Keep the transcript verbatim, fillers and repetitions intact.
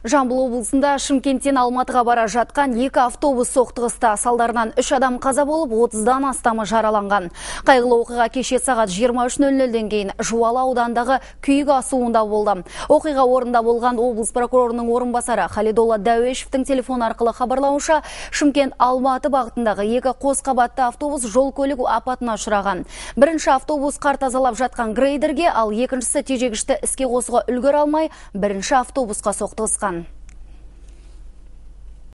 Жамбыл облысында Шымкенттен Алматыға бара жатқан екі автобус соқтығысты. Салдарынан үш адам қаза болып, отыздан астамы жараланған. Қайғылы оқиға кеше сағат жиырма үш нөл нөлден кейін Жуалы аудандағы Күйік асуында болды. Оқиға орнында болған облыс прокурорының орынбасары Халидолла Дәуешевтің телефон арқылы хабарлауынша, Шымкент Алматы бағытындағы екі қос қабатты автобус жол көлік апатына ұшыраған. Бірінші автобус қар тазалап жатқан грейдерге, ал екіншісі тежегішті іске қосуға үлгере алмай, бірінші автобусқа соқтығысқан.